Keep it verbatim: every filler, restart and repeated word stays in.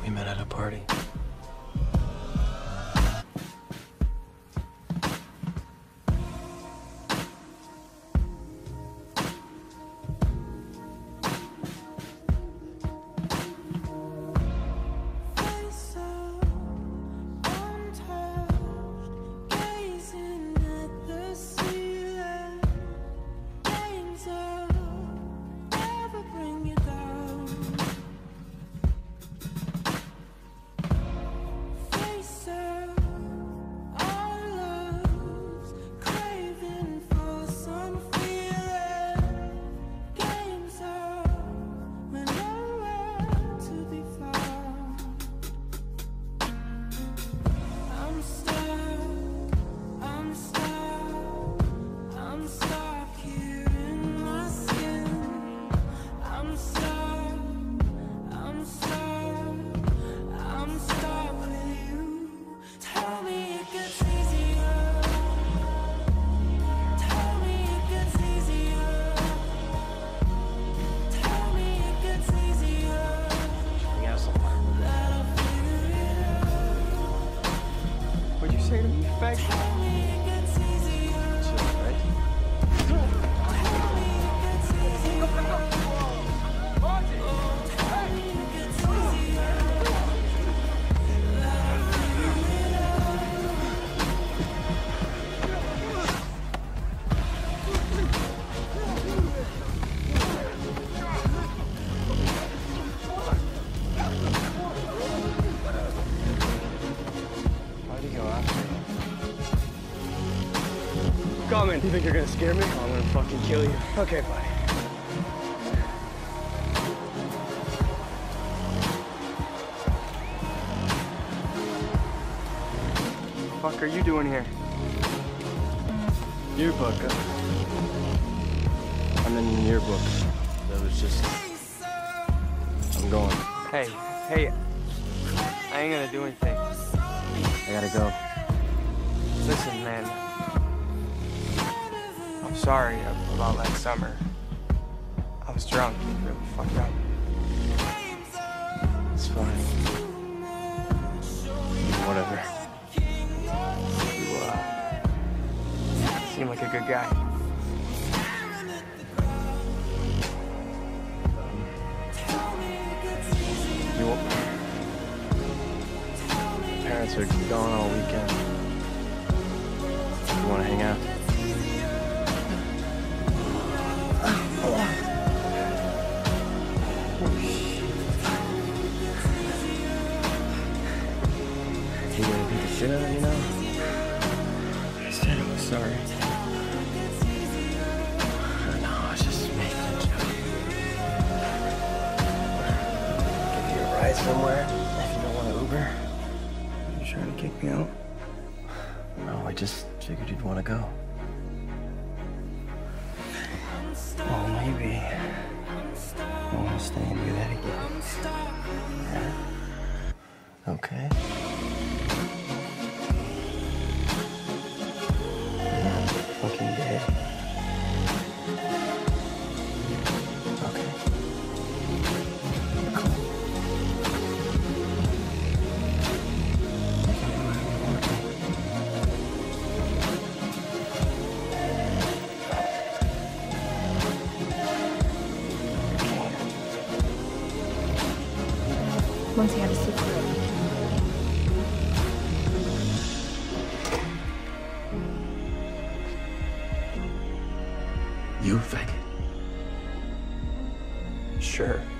We met at a party. What'd you say to me, fag? Chill, right? Coming. You think you're gonna scare me? I'm gonna fucking kill you. Okay, buddy. What the fuck are you doing here? Yearbook. Uh, I'm in the yearbook. That was just... I'm going. Hey, hey. I ain't gonna do anything. I gotta go. Listen, man. I'm sorry about last summer. I was drunk, really fucked up. It's fine. Whatever. You, uh, seem like a good guy. You won't... Parents are gone all weekend. You wanna hang out? You gonna beat the shit out of me now? I said I was sorry. No, I was just making a joke. Give you a ride somewhere if you don't want to Uber. You trying to kick me out? No, I just figured you'd want to go. Well, maybe. I want to stay and do that again. Yeah. Okay. Fucking dead. Okay. Monty had a secret. You faggot. Sure.